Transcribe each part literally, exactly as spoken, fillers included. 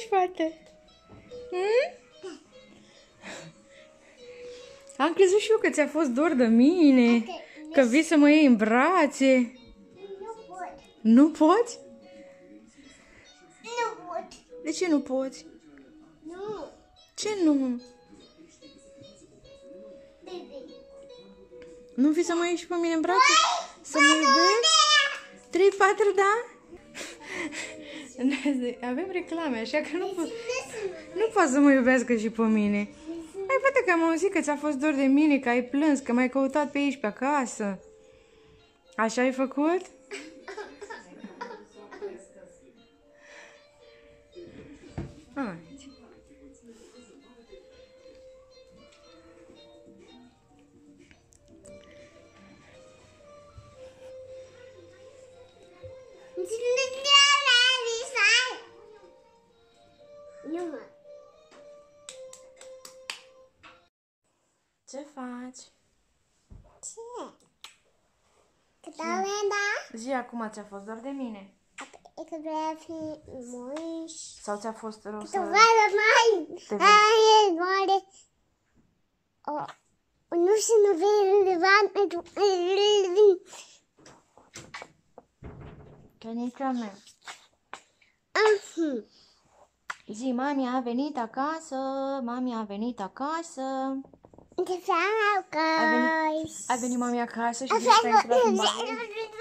faci, fată? Hmm? Am crezut și eu că ți-a fost dor de mine, că vii să mă iei în brațe. Nu pot. Nu poți? Nu pot. De ce nu poți? Nu. Ce nu? Baby. Nu vii să mă iei și pe mine în brațe? Să mă iubești? trei patru, da? Avem reclame, așa că nu, po nu poți să mă iubească și pe mine. Hai, poate că am auzit că ți-a fost dor de mine, că ai plâns, că m-ai căutat pe aici, pe acasă. Așa ai făcut? Hai. Ce faci? Ce? Da? Zi acum, ți-a fost dor de mine? Ik wil even mooi. Sau ți-a fost rău să... Toch wel mijn. Hij is mooi. Oh, nu se nu weer de wand met. Cănica mea. Mhm. Zi, mami a venit acasă, mami a venit acasă. De vrouw A venit, guys. a venit mami acasă și zici că ai intrat în baie.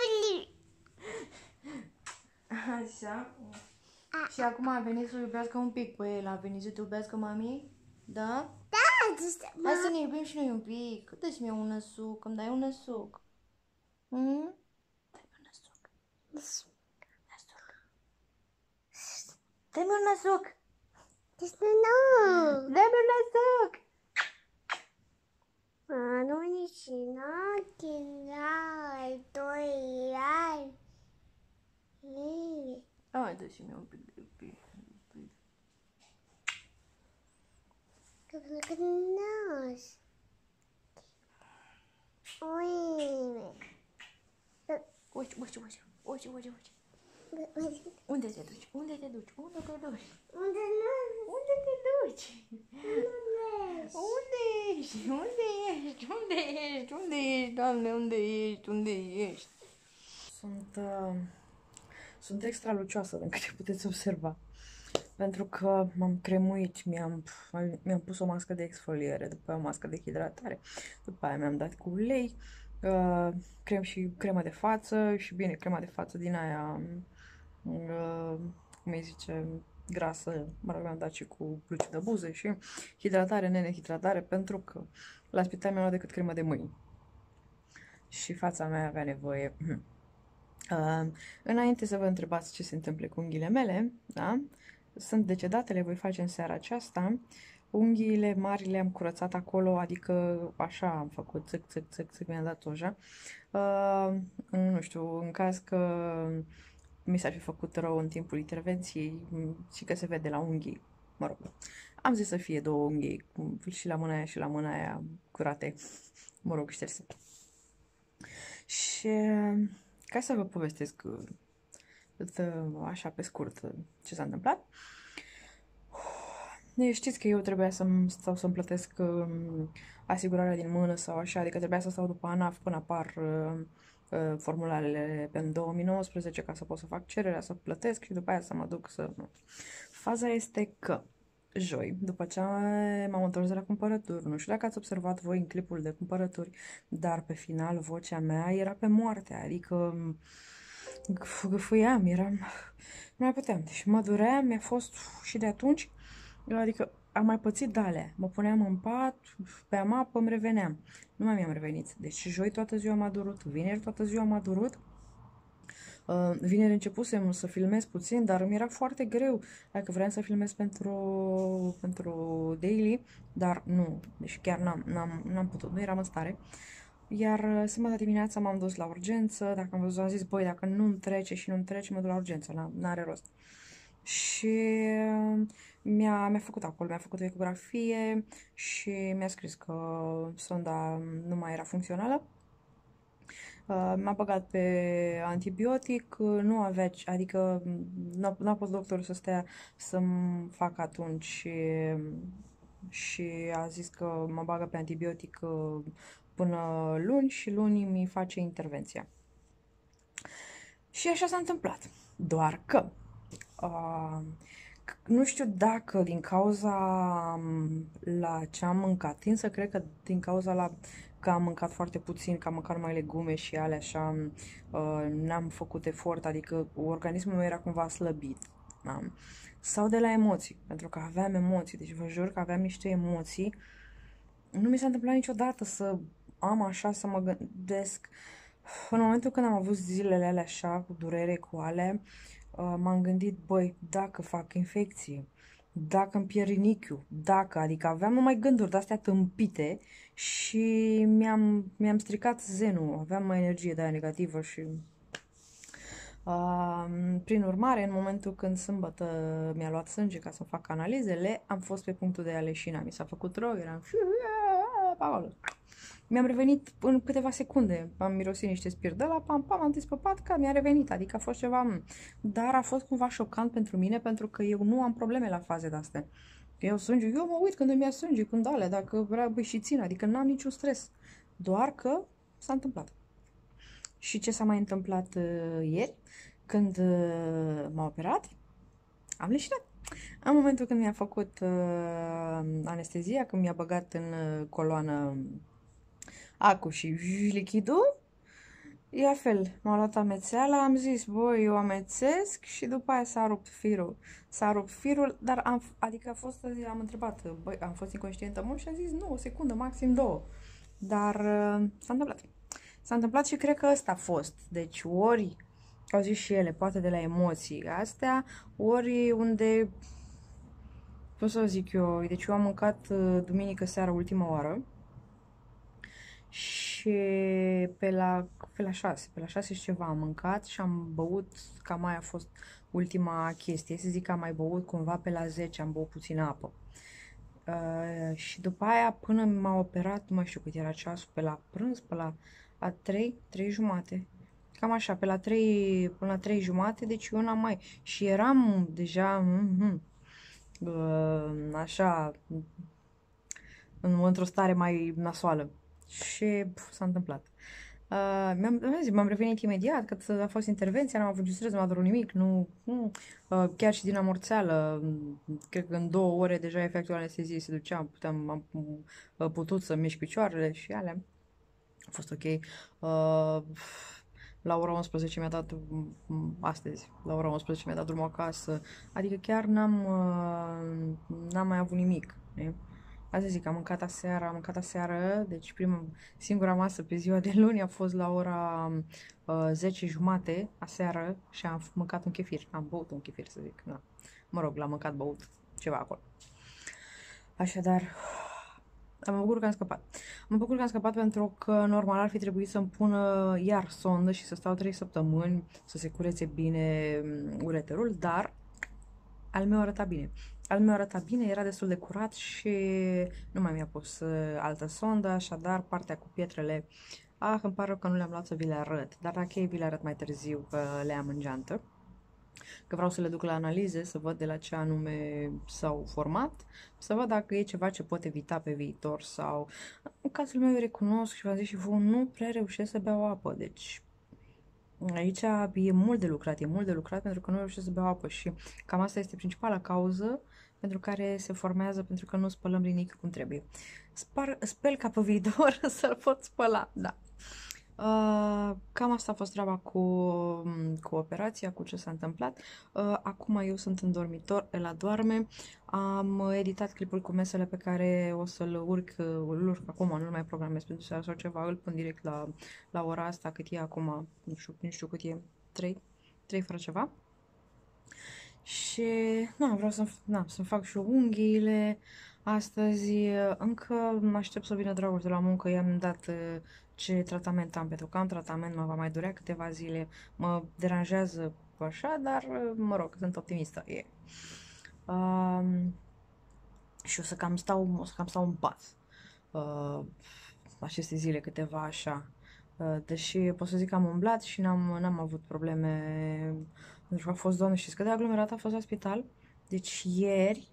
Așa. Și acum a venit să iubească un pic pe el. A venit să te iubească mami? Da? Da, dus Hai să ne iubim și noi un pic. Dă-și mie un năsuc, îmi dai un năsuc. Hmm? Dă-mi un năsuc. Năsuc. Dă-mi un năsuc. dus nu. Dă-mi un năsuc. Nu nici nu, chinai, doi ani. Hai, dă-și mie un pic de pic. Că frumos. Ui. Uite, uite, uite, uite, uite, uite. Unde te duci? Unde te duci? Unde te duci? Unde nu? Unde te duci? Unde ești? Unde ești? Unde ești? Unde ești? Unde ești, Doamne? Unde ești? Unde ești? Sunt, uh, sunt extra lucioasă, din câte puteți observa. Pentru că m-am cremuit, mi-am mi-am pus o mască de exfoliere, după aia o mască de hidratare, după aia mi-am dat cu ulei, uh, crem și cremă de față și bine, crema de față din aia, uh, cum îi zice, grasă, mă rog, mi-am dat și cu luci de buze și hidratare, nene-hidratare, pentru că la spital mi-am luat decât cremă de mâini. Și fața mea avea nevoie. Uh, înainte să vă întrebați ce se întâmplă cu unghiile mele, da? Sunt decedate, le voi face în seara aceasta. Unghiile mari le-am curățat acolo, adică așa am făcut, țâc, țâc, țâc, țâc, mi-am dat uja. Uh, nu știu, în caz că mi s-ar fi făcut rău în timpul intervenției și că se vede la unghii, mă rog, am zis să fie două unghii, și la mâna aia și la mâna aia curate, mă rog, șterse. Și ca să vă povestesc așa pe scurt ce s-a întâmplat, știți că eu trebuia să-mi stau să-mi plătesc um, asigurarea din mână sau așa, adică trebuia să stau după ANAF până apar uh, uh, formularele pe două mii nouăsprezece ca să pot să fac cererea, să plătesc și după aia să mă duc să... Faza este că joi, după ce m-am întors de la cumpărături, nu știu dacă ați observat voi în clipul de cumpărături, dar pe final vocea mea era pe moarte, adică gâfâiam, eram... Nu mai puteam, deci mă durea, mi-a fost și de atunci, adică am mai pățit de alea, mă puneam în pat, pe amapă, îmi reveneam, nu mai mi-am revenit, deci joi toată ziua m-a durut, vineri toată ziua m-a durut. Uh, vineri începusem să filmez puțin, dar îmi era foarte greu, dacă vreau să filmez pentru, pentru daily, dar nu, deci chiar n-am, n-am, n-am putut, nu eram în stare. Iar sâmbătă dimineața m-am dus la urgență, dacă am văzut, am zis, băi, dacă nu-mi trece și nu-mi trece, mă duc la urgență, n-are rost. Și mi-a mi-a făcut acolo, mi-a făcut o ecografie și mi-a scris că sonda nu mai era funcțională. Uh, m-a băgat pe antibiotic, uh, nu avea, adică n-a, n-a fost doctorul să stea să-mi fac atunci și, și a zis că mă bagă pe antibiotic uh, până luni și luni mi face intervenția. Și așa s-a întâmplat. Doar că uh, nu știu dacă din cauza um, la ce am mâncat, însă cred că din cauza la că am mâncat foarte puțin, că am mâncat numai legume și ale așa, uh, n-am făcut efort, adică organismul meu era cumva slăbit. Da? Sau de la emoții, pentru că aveam emoții, deci vă jur că aveam niște emoții. Nu mi s-a întâmplat niciodată să am așa, să mă gândesc. În momentul când am avut zilele alea așa, cu durere, cu ale, uh, m-am gândit, băi, dacă fac infecție, dacă îmi pierd rinichiul, dacă, adică aveam numai gânduri de-astea tâmpite și mi-am, mi-am stricat zenul, aveam mai energie de-aia negativă și... Uh, prin urmare, în momentul când sâmbătă mi-a luat sânge ca să fac analizele, am fost pe punctul de a leșina. Mi s-a făcut rău, eram și... Mi-am revenit în câteva secunde, am mirosit niște spirit de la pam, pam, am despăpat că mi-a revenit, adică a fost ceva, dar a fost cumva șocant pentru mine, pentru că eu nu am probleme la faze de-astea. Eu sânge, eu mă uit când îmi ia sânge, când ale, dacă vrea băi și țin, adică n-am niciun stres, doar că s-a întâmplat. Și ce s-a mai întâmplat uh, ieri, când uh, m-a operat, am leșinat. În momentul când mi-a făcut uh, anestezia, când mi-a băgat în uh, coloană acu și lichidul, ia fel, m-a luat amețeala, am zis, băi, eu amețesc și după aia s-a rupt firul. S-a rupt firul, dar am, adică a fost, am întrebat, băi, am fost inconștientă mult și am zis, nu, o secundă, maxim două. Dar uh, s-a întâmplat. S-a întâmplat și cred că ăsta a fost. Deci ori, au zis și ele, poate de la emoții astea, ori unde, cum să zic eu, deci eu am mâncat uh, duminică seara ultima oară și pe la, pe la șase, pe la șase și ceva am mâncat și am băut, cam aia a fost ultima chestie, să zic că am mai băut cumva pe la zece, am băut puțină apă. Uh, și după aia, până m-a operat, nu mai știu cât era ceasul, pe la prânz, pe la, la trei, trei jumate. Cam așa, pe la trei, până la trei jumate, deci eu n-am mai... Și eram deja, mm-hmm, uh, așa, în, într-o stare mai nasoală. Și s-a întâmplat. Uh, mi-am, m-am revenit imediat, că a fost intervenția, n-am avut niciun stres, nu m-a durut nimic, nu, nu uh, chiar și din amorțeală, cred că în două ore deja efectul anesteziei se ducea, puteam, am uh, putut să mișc picioarele și alea. A fost ok. Uh, la ora unsprezece mi-a dat, astăzi, la ora unsprezece mi-a dat drumul acasă, adică chiar n-am, uh, n-am mai avut nimic, ne? Asta zic, am mâncat aseară, am mâncat aseară, deci prima, singura masă pe ziua de luni a fost la ora uh, zece jumate aseară și am mâncat un chefir, am băut un chefir, să zic, na. Mă rog, l-am mâncat, băut, ceva acolo. Așadar, mă bucur că am scăpat. Mă bucur că am scăpat pentru că normal ar fi trebuit să-mi pună iar sondă și să stau trei săptămâni să se curețe bine ureterul, dar al meu arăta bine. Al meu arăta bine, era destul de curat și nu mai mi-a pus uh, altă sondă, așadar partea cu pietrele, ah, îmi pare că nu le-am luat să vi le arăt, dar dacă ei vi le arăt mai târziu că le am în geantă, că vreau să le duc la analize, să văd de la ce anume s-au format, să văd dacă e ceva ce pot evita pe viitor sau, în cazul meu, eu recunosc și v-am zis și vouă, nu prea reușesc să beau apă, deci aici e mult de lucrat, e mult de lucrat pentru că nu reușesc să beau apă și cam asta este principala cauză pentru care se formează, pentru că nu spălăm rinichiul cum trebuie. Spar, spel ca pe viitor să-l pot spăla, da. Uh, cam asta a fost treaba cu, cu operația, cu ce s-a întâmplat. Uh, acum eu sunt în dormitor, el adorme. Am editat clipul cu mesele pe care o să-l urc, îl urc acum, nu mai programez pentru seara sau ceva, îl pun direct la, la ora asta, cât e acum, nu știu, nu știu cât e, trei, trei fără ceva. Și, na, vreau să, na, să-mi fac și unghiile. Astăzi încă mă aștept să vină Dragoș de la muncă, i-am dat ce tratament am, pentru că am tratament, mă va mai durea câteva zile, mă deranjează așa, dar mă rog, sunt optimistă. Yeah. Um, și o să cam stau, o să cam stau în pat uh, aceste zile câteva așa. Deși pot să zic că am umblat și n-am, n-am avut probleme, pentru că a fost, Doamne, știți cât de aglomerat a fost la spital? Deci ieri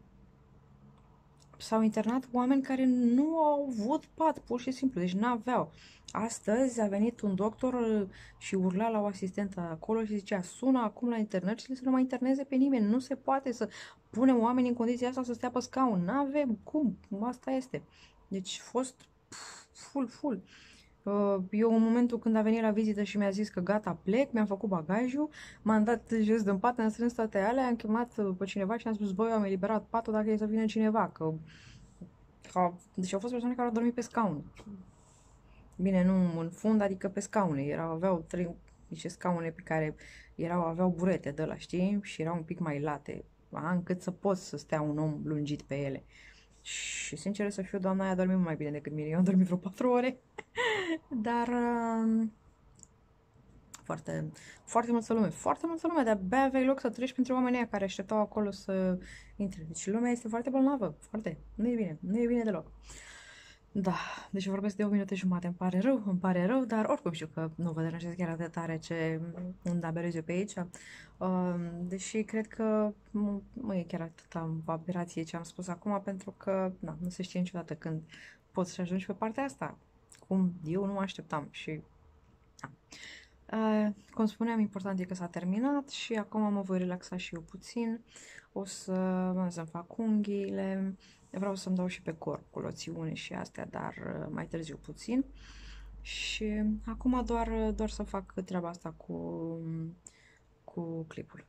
s-au internat oameni care nu au avut pat, pur și simplu, deci n-aveau. Astăzi a venit un doctor și urla la o asistentă acolo și zicea: sună acum la internări să nu mai interneze pe nimeni, nu se poate să punem oameni în condiția asta să stea pe scaun, n-avem cum, asta este. Deci a fost full, full. Eu în momentul când a venit la vizită și mi-a zis că gata, plec, mi-am făcut bagajul, m-am dat jos din pat, am strâns toate alea, am chemat pe cineva și am spus: băi, eu am eliberat patul dacă e să vină cineva, că... că... Deci au fost persoane care au dormit pe scaun. Bine, nu în fund, adică pe scaune. Erau, aveau trei, niște scaune pe care erau, aveau burete de ăla, știi? Și erau un pic mai late, încât să poți să stea un om lungit pe ele. Și sincer să fiu, doamna aia a dormit mai bine decât mine. Eu am dormit vreo patru ore. Dar uh, foarte, foarte multă lume, foarte multă lume, de-abia aveai loc să treci printre oamenii care așteptau acolo să intre. Deci lumea este foarte bolnavă, foarte, nu e bine, nu e bine deloc. Da, deci vorbesc de o minute jumate, îmi pare rău, îmi pare rău, dar oricum știu că nu vă deranjez chiar atât tare ce îmi daberez eu pe aici. Uh, deși cred că nu, nu e chiar atâta aberație ce am spus acum, pentru că na, nu se știe niciodată când poți să ajungi pe partea asta. Cum eu nu mă așteptam și... Da. Uh, cum spuneam, important e că s-a terminat și acum mă voi relaxa și eu puțin. O să mă să-mi fac unghiile, vreau să-mi dau și pe corp cu loțiune și astea, dar uh, mai târziu puțin. Și acum doar, doar să fac treaba asta cu, cu clipul.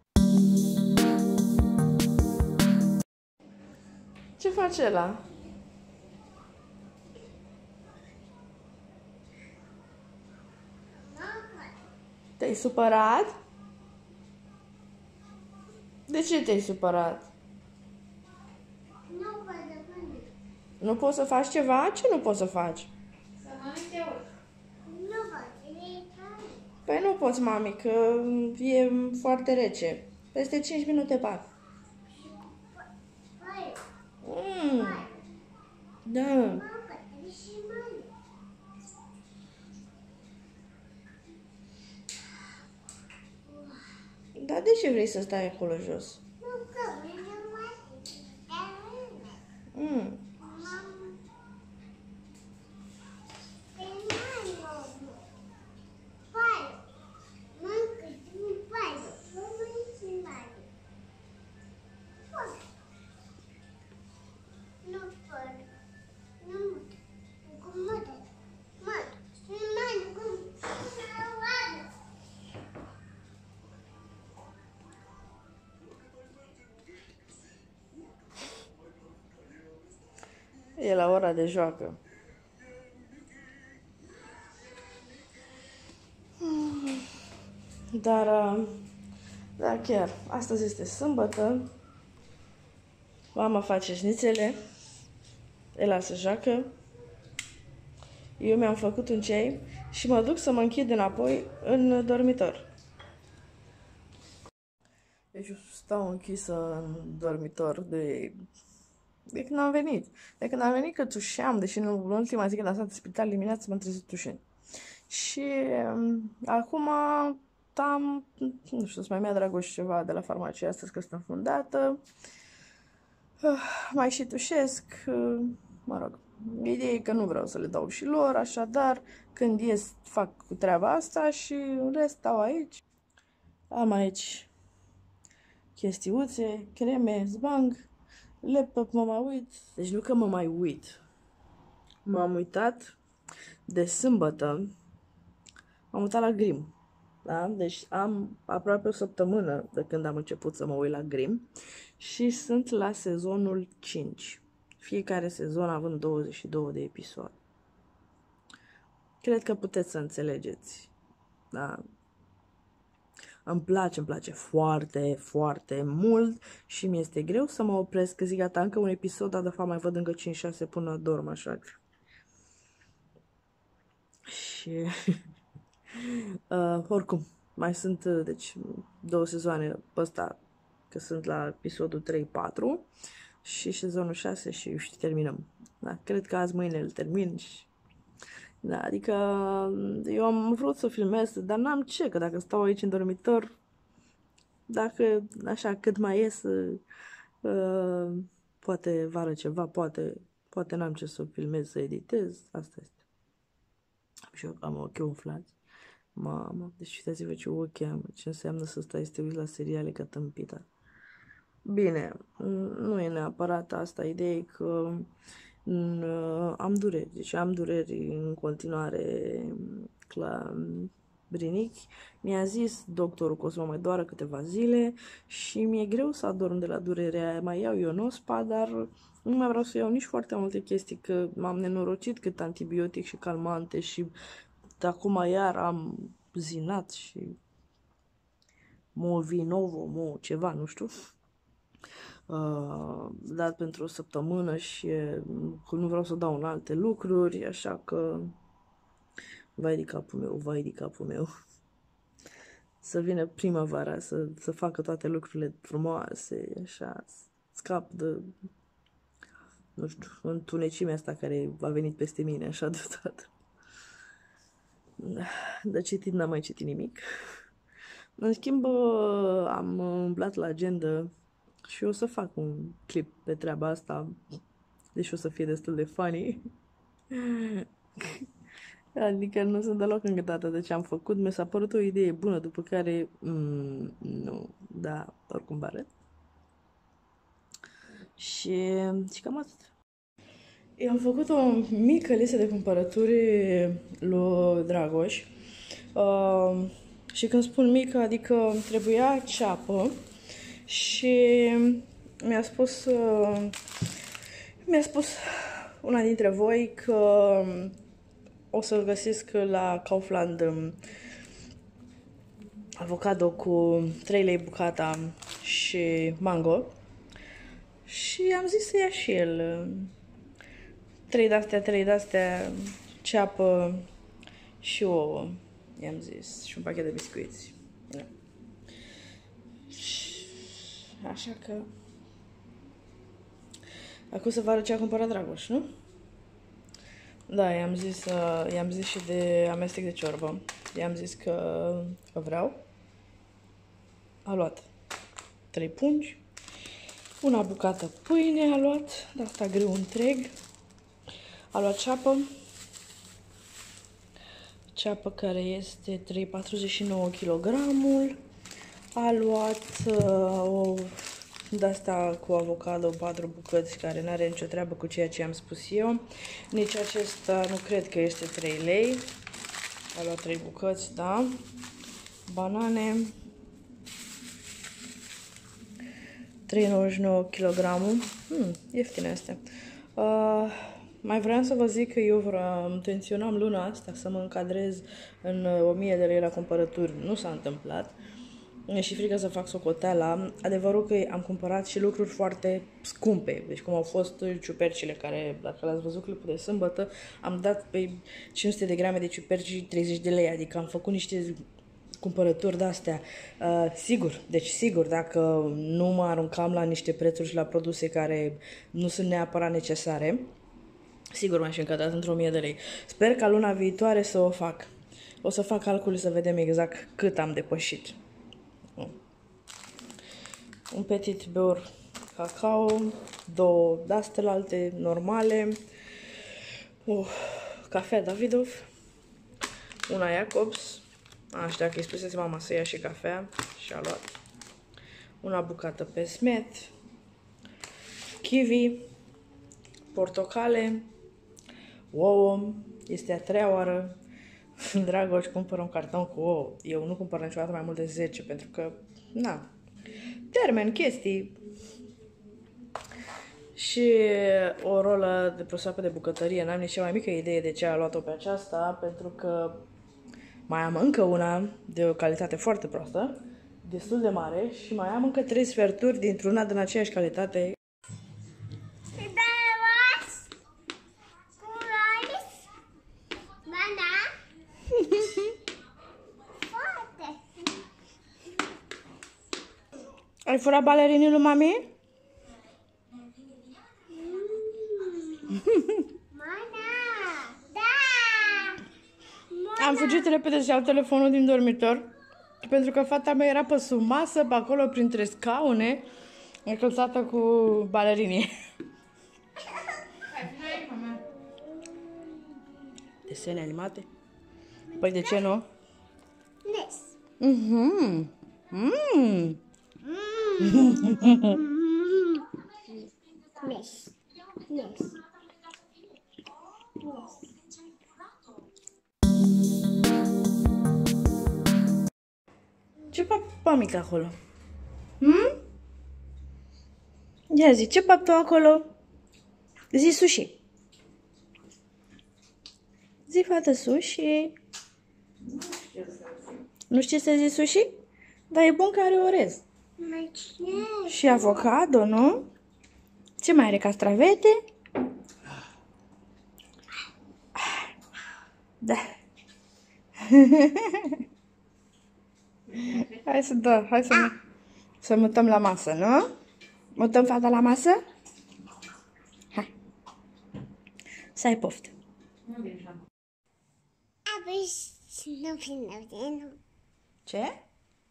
Ce face ăla? Te-ai supărat? De ce te-ai supărat? Nu pot să mănânc. Nu poți să faci ceva? Ce nu poți să faci? Să mănânc eu. Nu pot, e cald. Păi nu poți, mami, că e foarte rece. Peste cinci minute pat. Păi, Mm. Da. mă, că și mănânc. Dar de ce vrei să stai acolo jos? Nu, că vreau mai Mm. E la ora de joacă. Dar, da, chiar, astăzi este sâmbătă. Mama face șnițele. Ela se joacă. Eu mi-am făcut un ceai și mă duc să mă închid înapoi în dormitor. Deci eu stau închisă în dormitor de... de când am venit. De când am venit că tușeam, deși în ultima zi când am stat în spital dimineața m-am trezit tușind. Și um, acum am, nu știu, să mai mi-a Dragoș ceva de la farmacie astăzi că sunt înfundată. Uh, mai și tușesc, uh, mă rog. Ideea e că nu vreau să le dau și lor, așadar când ies fac cu treaba asta și în rest stau aici. Am aici chestiuțe, creme, zbang, laptop, mă mai uit. Deci nu că mă mai uit. M-am uitat de sâmbătă, m-am uitat la Grimm. Da? Deci am aproape o săptămână de când am început să mă uit la Grimm și sunt la sezonul cinci. Fiecare sezon având douăzeci și două de episoade. Cred că puteți să înțelegeți. Da? Îmi place, îmi place foarte, foarte mult și mi este greu să mă opresc, că zic gata, încă un episod, dar de fapt mai văd încă cinci șase până dorm, așa. Și uh, oricum, mai sunt, deci, două sezoane pe ăsta, că sunt la episodul trei patru și sezonul șase și, și terminăm. Da, cred că azi mâine îl termin și Da, adică eu am vrut să filmez, dar n-am ce, că dacă stau aici în dormitor, dacă așa cât mai ies, uh, poate vară ceva, poate, poate n-am ce să filmez, să editez, asta este. Și eu am ochi umflați. Mamă, deci uitați-vă ce ochi am, ce înseamnă să stai să te uiți la seriale ca tâmpita. Bine, nu e neapărat asta, ideea e că uh, am dureri, deci am dureri în continuare la brinichi. Mi-a zis doctorul că o să mă mai doară câteva zile și mi-e greu să adorm de la durerea aia. Mai iau Ionospa, dar nu mai vreau să iau nici foarte multe chestii, că m-am nenorocit cât antibiotic și calmante și de acum iar am zinat și Molvinovo, mo ceva, nu știu. Uh, dat pentru o săptămână și uh, nu vreau să dau în alte lucruri, așa că vai de capul meu, vai de capul meu. Să vină primăvara, să, să facă toate lucrurile frumoase, așa, scap de, nu știu, întunecimea asta care a venit peste mine, așa deodată. De citit n-am mai citit nimic. În schimb, am umblat la agenda și o să fac un clip pe treaba asta, deși o să fie destul de funny. Adică nu sunt deloc încântată de ce am făcut, mi s-a părut o idee bună, după care, mm, nu, da, oricum vă arăt. Și, și cam atât. Eu am făcut o mică listă de cumpărături lui Dragoș. Uh, și când spun mică, adică trebuia ceapă și mi-a spus, uh, mi-a spus una dintre voi că o să găsesc la Kaufland avocado cu trei lei bucata și mango. Și am zis să ia și el trei de-astea, trei de-astea, ceapă și ouă, i-am zis, și un pachet de biscuiți. Da. Așa că acum să vă arăt ce a cumpărat Dragoș, nu? Da, i-am zis, uh, i-am zis și de amestec de ciorbă. I-am zis că, că vreau. A luat trei pungi, una bucată pâine a luat, de asta greu întreg. A luat ceapă, ceapă care este trei virgulă patruzeci și nouă kilogramul. A luat uh, o de-asta cu avocado, patru bucăți, care nu are nicio treabă cu ceea ce am spus eu. Nici acesta nu cred că este trei lei. A luat trei bucăți, da. Banane. trei virgulă nouăzeci și nouă kilogramul. Hmm, ieftine astea. Uh, mai vreau să vă zic că eu vreau, intenționam luna asta să mă încadrez în o mie de lei la cumpărături. Nu s-a întâmplat. Mi-e și frică să fac socoteala. Adevărul că am cumpărat și lucruri foarte scumpe. Deci cum au fost ciupercile care, dacă l-ați văzut clipul de sâmbătă, am dat pe cinci sute de grame de ciuperci treizeci de lei. Adică am făcut niște cumpărături de-astea. Uh, sigur, deci sigur, dacă nu mă aruncam la niște prețuri și la produse care nu sunt neapărat necesare, sigur m-aș încadrat într-o mie de lei. Sper ca luna viitoare să o fac. O să fac calcul să vedem exact cât am depășit. Un petit beurre cacao, două de-astelalte normale, o cafea Davidoff, una Jacobs, așa că îi spusese mama să ia și cafea și a luat, una bucată pe smet, kiwi, portocale, ouă, este a treia oară. Dragoș cumpără un carton cu ouă. Eu nu cumpăr niciodată mai mult de zece, pentru că, na, termen, chestii. Și o rolă de prosoapă de bucătărie. N-am nici cea mai mică idee de ce a luat-o pe aceasta, pentru că mai am încă una de o calitate foarte proastă, destul de mare, și mai am încă trei sferturi dintr-una din aceeași calitate. Ai furat balerinii lui mami? Mama! Da! am fugit repede să iau telefonul din dormitor, pentru că fata mea era pe sub masă, pe acolo, printre scaune, încălțată cu balerinii. Desene animate? Păi de ce nu? Nes. Mhm. Mm. Nes. Nes. Ce fac mic acolo? Hmm? Ia zi, ce fac tu acolo? Zi sushi. Zi, fată, sushi. Nu știi să zici sushi? Dar e bun că are orez. Mai ce? Și avocado, nu? Ce mai are? Castravete? Da. Hai să, da, hai să, să mutăm la masă, nu? Mutăm fata la masă? Hai. Să ai poftă. Apoi nu vine vinul. Ce?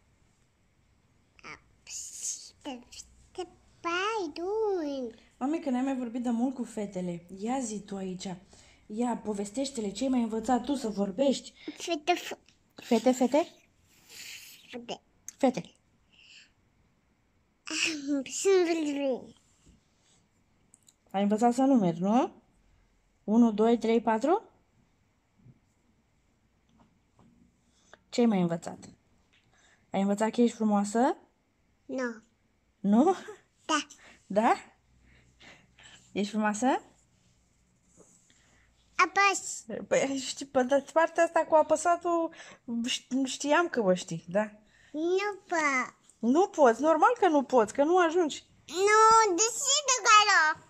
Ce pai doing? Mami, că n-ai mai vorbit de mult cu fetele. Ia zi tu aici. Ia, povestește-le ce ai mai învățat tu să vorbești. Fete, Fete, fete? fete. Fete. Sunt vrei. Ai învățat să numeri, nu? unu, doi, trei, patru? Ce ai mai învățat? Ai învățat că ești frumoasă? Nu. Nu? Da. Da? Ești frumoasă? Apăs. Păi știi, pe partea asta cu apăsatul știam că o știi, da? Nu pot. Nu poți, normal că nu poți, că nu ajungi. Nu, deschide acolo.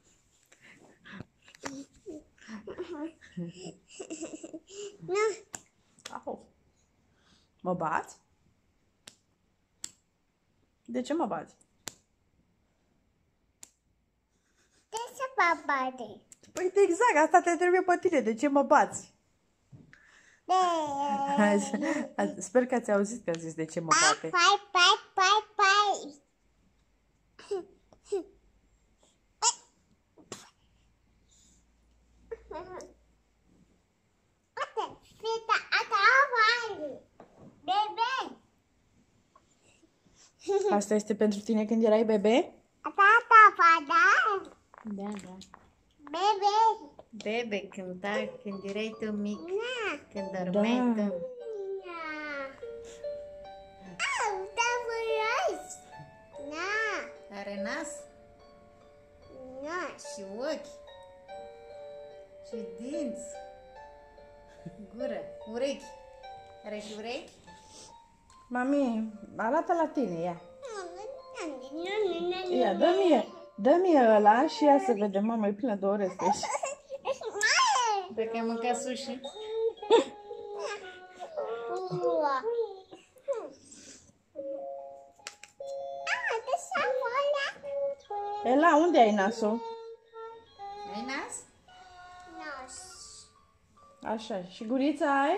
Nu. Au. Mă bați? De ce mă bați? De ce mă bate? Păi exact, asta te trebuie pe tine, de ce mă bați? De... Sper că ați auzit că a zis de ce mă bate. Pai, pai, pai, pai. Uite, fita, asta apare. Bebe. Asta este pentru tine când erai bebe? Asta, asta, fata. Da, da. Bebe. Bebe cânta când erai tu mic, Na. când dormeai tu. Na. Au, da, văiați. Na. Are nas Na. și ochi și dinți, gură, urechi. Are și urechi? Mami, arată la tine, ia. Nu, nu, nu, Ia, dă mie, dă mie ăla și ia să vedem, mama, e plină de orez pe aici. Pe că ai mâncat sushi? Ela, unde ai nasul? Ai nas? Așa, și gurița ai?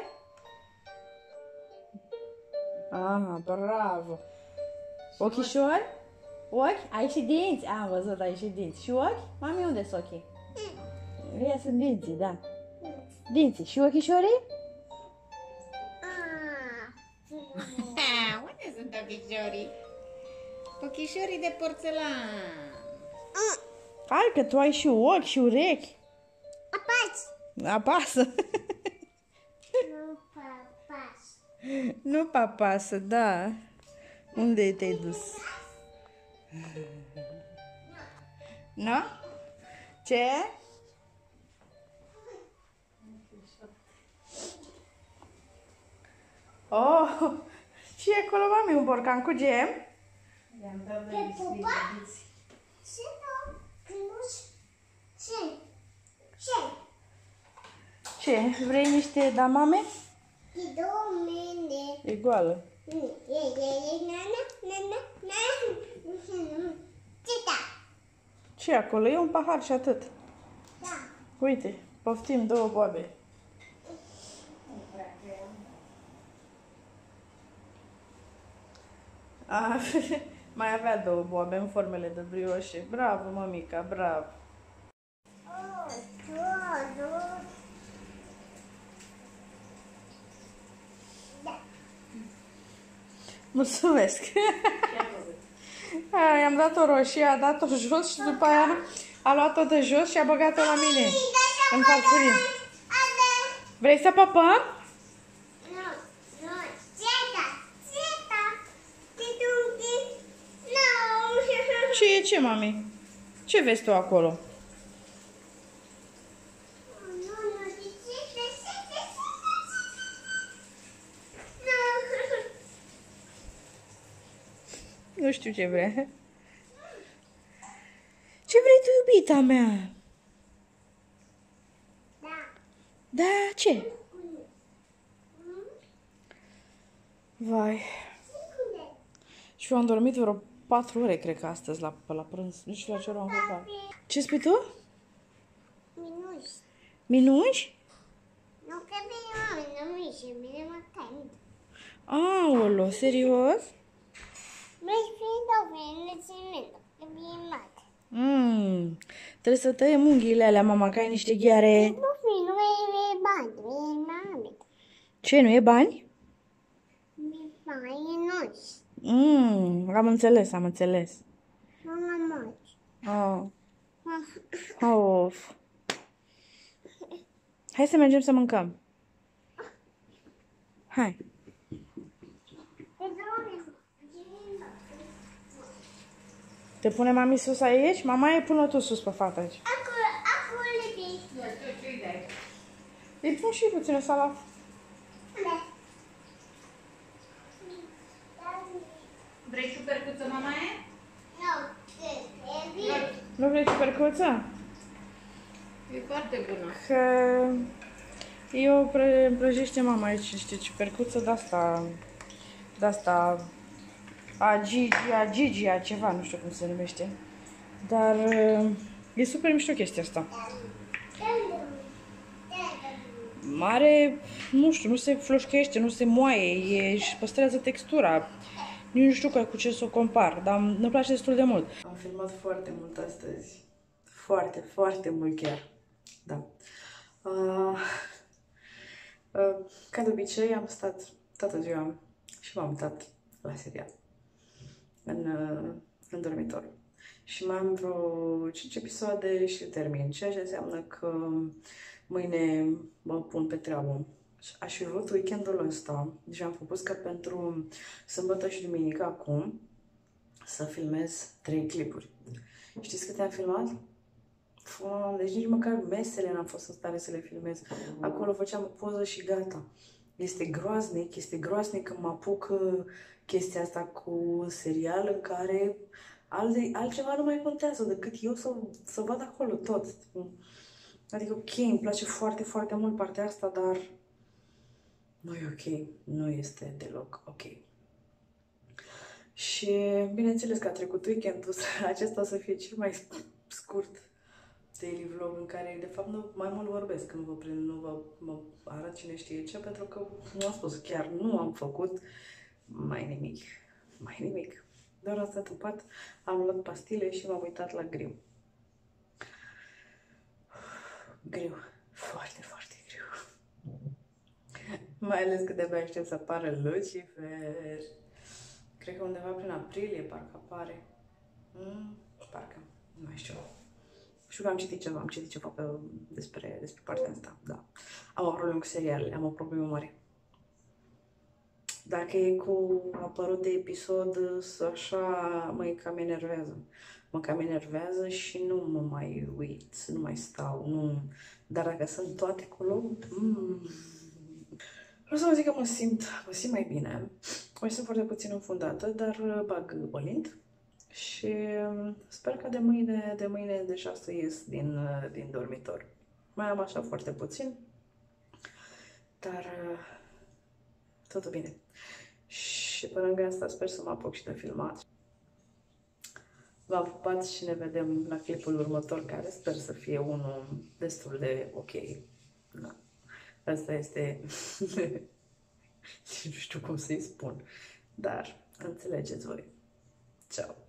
Ah, bravo. Ochișori? Ochi? Ai și dinți? Ah, am văzut, ai și dinți. Și ochi? Mami, unde sunt ochii? Ia sunt dinții, da. Dinții. Și ochișorii? Unde sunt ochișorii? Ochișorii de porțelan. Hai că tu ai și ochi și urechi. Apați. Apasă. Nu papas. Nu papasă, da. Unde te-ai dus? Nu? Ce? Oh, și acolo, mami, un borcan cu gem? I-am dat de Pe pupa? biscuiți. Ce nu? Cluș? Ce? Ce? Ce? Vrei niște damame? E două mene. E goală. E, e, e, nana, nana, nana. Tita. Ce acolo? E un pahar și atât. Da. Uite, poftim două boabe. A, mai avea două boabe în formele de brioșe. Bravo, mămica, bravo. Mulțumesc. I-am dat o roșie, a dat-o jos și după aia a luat-o de jos și a băgat-o la mine în farfurie. Vrei să păpăm? Nu, nu, Zeta, Zeta, Titunchi, nu. Și e ce, mami? Ce vezi tu acolo? Nu știu ce vrea. Ce vrei tu, iubita mea? Da. Da, ce? Vai. Și eu am dormit vreo patru ore, cred că astăzi, la, la prânz. Nu știu la ce oră am făcut. Ce spui tu? Minuși. Minuși? Nu că bine, mami, nu mi și bine mă căi. Aolo, serios? Vrei fi dovine, ținând, că bine mate. Mmm, trebuie să tăiem unghiile alea, mama, că ai niște gheare. Nu fi, nu e bani, e mami. Ce, nu e bani? E bani, nu. Mmm, am înțeles, am înțeles. Nu mă moci. Oh. Of. Hai să mergem să mâncăm. Hai. Te pune mami sus aici? Mama e pune tu sus pe fata aici. Acolo, acolo e bine. Îi pun și puțină salată. Vrei ciupercuță, mama e? Nu, e bine. Nu vrei ciupercuță? E foarte bună. Că eu pră, prăjește mama aici niște ciupercuță de-asta, de-asta, a Gigi, a Gigi, a ceva, nu știu cum se numește. Dar e super mișto chestia asta. Mare, nu știu, nu se floșchește, nu se moaie, e, și păstrează textura. Nici nu știu cu ce să o compar, dar îmi place destul de mult. Am filmat foarte mult astăzi. Foarte, foarte mult chiar. Da. Uh, uh, ca de obicei am stat toată ziua și m-am uitat la serial în, uh, în dormitor. Și mai am vreo cinci episoade și termin, ceea ce înseamnă că mâine mă pun pe treabă. Aș fi vrut weekendul ăsta, deci am propus că pentru sâmbătă și duminică acum să filmez trei clipuri. Știți câte am filmat? Deci nici măcar mesele n-am fost în stare să le filmez. Acolo făceam o poză și gata. Este groaznic, este groaznic că mă apuc chestia asta cu serial în care altceva nu mai contează decât eu să, să văd acolo tot. Adică ok, îmi place foarte, foarte mult partea asta, dar nu e ok, nu este deloc ok. Și bineînțeles că a trecut weekendul acesta o să fie cel mai scurt daily vlog în care de fapt nu mai mult vorbesc, nu vă prind, nu vă mă arăt cine știe ce, pentru că nu am spus, chiar nu am făcut mai nimic, mai nimic. Doar am stat în pat, am luat pastile și m-am uitat la greu. Greu, foarte, foarte greu. Mai ales că de-abia aștept să apară Lucifer. Cred că undeva prin aprilie parcă apare. Mm, parcă, nu mai știu. Știu că am citit ceva, am citit ceva pe, despre, despre partea asta, da. Am o problemă cu serialele, am o problemă mare. Dacă e cu apărut de episod, așa, mă cam enervează. Mă cam enervează și nu mă mai uit, nu mai stau, nu... Dar dacă sunt toate acolo, mm, vreau să vă zic că mă simt, mă simt mai bine. Mai sunt foarte puțin înfundată, dar bag Olint. Și sper că de mâine, de mâine deja să ies din, din dormitor. Mai am așa foarte puțin, dar totul bine. Și pe lângă asta sper să mă apuc și de filmat. V-am pupat și ne vedem la clipul următor, care sper să fie unul destul de ok. Da. Asta este... nu știu cum să-i spun. Dar Înțelegeți voi. Ciao.